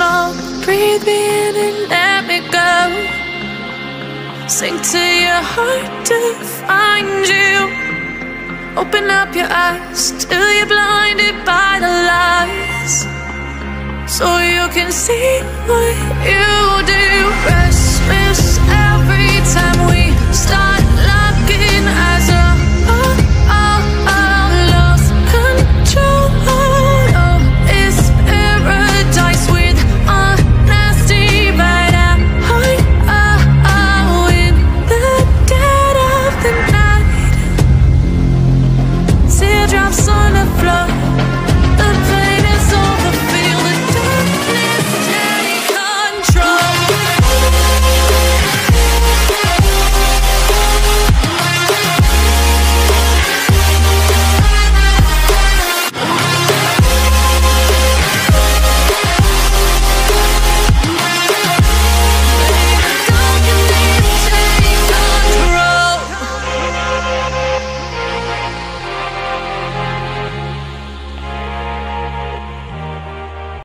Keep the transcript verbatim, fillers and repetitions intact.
strong. Breathe me in and let me go. Sink to your heart to find you. Open up your eyes till you're blinded by the lies, so you can see what you do.